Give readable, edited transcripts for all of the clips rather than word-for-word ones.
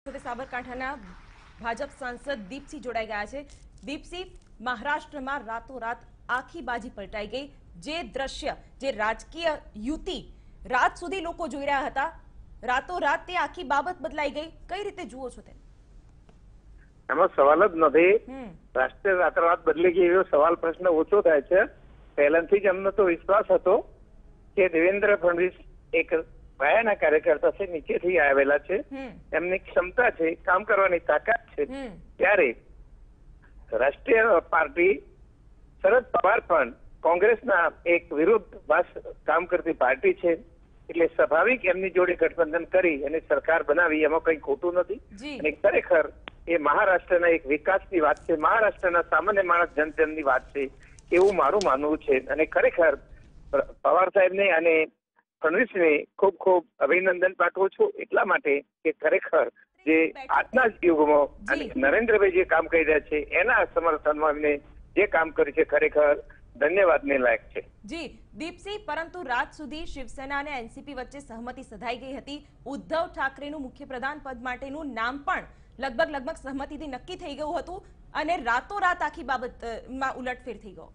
સાબરકાંઠાના ભાજપ સાંસદ દીપસિંહ જોડાઈ ગયા છે। દીપસિંહ, મહારાષ્ટ્રમાં રાતોરાત આખી બાજી પલટાઈ ગઈ। જે દ્રશ્ય, જે રાજકીય યુતિ રાત સુધી લોકો જોઈ રહ્યા હતા, રાતોરાત તે આખી બાબત બદલાઈ ગઈ। કઈ રીતે જુઓ છો તે? એમાં સવાલ જ નથી। રાષ્ટ્રીય રાતોરાત બદલી ગઈ એવો સવાલ પ્રશ્ન ઓછો થાય છે। પહેલાથી જ અમને તો વિશ્વાસ હતો કે દેવેન્દ્ર ફડણવીસ એક પાયાના કાર્યકર્તા છે, નીચેથી આવેલા છે, એમની ક્ષમતા છે, કામ કરવાની તાકાત છે। ત્યારે રાષ્ટ્રીય પાર્ટી શરદ પવાર પણ કોંગ્રેસના એક વિરુદ્ધ કામ કરતી પાર્ટી છે, એટલે સ્વાભાવિક એમની જોડે ગઠબંધન કરી અને સરકાર બનાવી, એમાં કઈ ખોટું નથી। અને ખરેખર એ મહારાષ્ટ્રના એક વિકાસની વાત છે, મહારાષ્ટ્રના સામાન્ય માણસ જનજનની વાત છે, એવું મારું માનવું છે। અને ખરેખર પવાર સાહેબને અને ફડણવીસને ખૂબ ખૂબ અભિનંદન પાઠવું છું, એટલા માટે કે ખરેખર જે આજના જ યુગમાં અને નરેન્દ્રભાઈ જે કામ કરી રહ્યા છે એના સમર્થનમાં એમને જે કામ કર્યું છે ખરેખર ધન્યવાદને લાયક છે। જી દીપસિંહ, પરંતુ રાત સુધી શિવસેના અને એનસીપી વચ્ચે સહમતિ સધાઈ ગઈ હતી। ઉદ્ધવ ઠાકરેનું મુખ્યપ્રધાન પદ માટેનું નામ પણ લગભગ સહમતિથી નક્કી થઈ ગયું હતું અને રાતોરાત આખી બાબતમાં ઉલટફેર થઈ ગયો।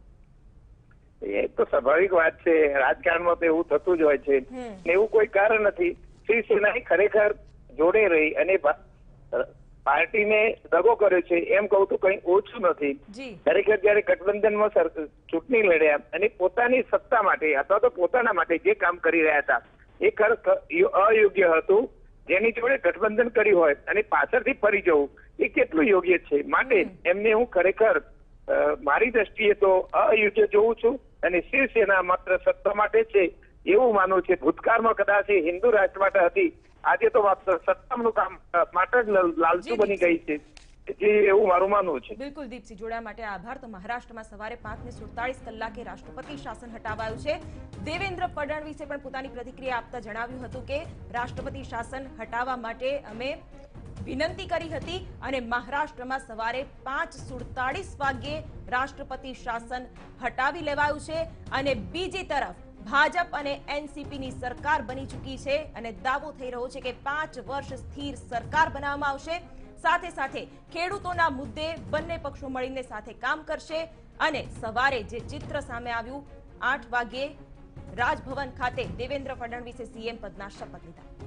એ તો સ્વાભાવિક વાત છે, રાજકારણમાં તો એવું થતું જ હોય છે, એવું કોઈ કારણ નથી। શિવસેનાએ ખરેખર જોડે રહી અને પાર્ટીને દગો કર્યો છે એમ કહું તો કઈ ઓછું નથી। ખરેખર જયારે ગઠબંધનમાં ચૂંટણી લડ્યા અને પોતાની સત્તા માટે અથવા તો પોતાના માટે જે કામ કરી રહ્યા હતા એ અયોગ્ય હતું, જેની જોડે ગઠબંધન કર્યું હોય અને પાછળથી ફરી જવું એ કેટલું યોગ્ય છે। માટે એમને હું ખરેખર મારી દ્રષ્ટિએ તો અયોગ્ય જોઉં છું અને શિવસેના માત્ર સત્તા માટે છે એવું માનવું છે। ભૂતકાળમાં કદાચ હિન્દુ રાષ્ટ્ર માટે હતી, આજે તો માત્ર સત્તાનું કામ માટે જ લાલચુ બની ગઈ છે, એવું મારું માનવું છે। બિલકુલ દીપસિંહ, જોડાવા માટે આભાર। તો મહારાષ્ટ્રમાં સવારે 5:47 કલાકે રાષ્ટ્રપતિ શાસન હટાવાયું છે। દેવેન્દ્ર ફડણવીસે પણ પોતાની પ્રતિક્રિયા આપતા જણાવ્યું હતું કે રાષ્ટ્રપતિ શાસન હટાવવા માટે અમે વિનંતી કરી હતી અને મહારાષ્ટ્રમાં સવારે 5:47 વાગ્યે રાષ્ટ્રપતિ શાસન હટાવી લેવાયું છે અને બીજી તરફ ભાજપ અને એનસીપીની સરકાર બની ચૂકી છે અને દાવો થઈ રહ્યો છે કે 5 વર્ષ સ્થિર સરકાર બનાવવામાં આવશે। સાથે સાથે ખેડૂતોના મુદ્દે બંને પક્ષો મળીને સાથે કામ કરશે અને સવારે જે ચિત્ર સામે આવ્યું, 8 વાગ્યે રાજભવન ખાતે દેવેન્દ્ર ફડણવીસે સીએમ પદના શપથ લીધા।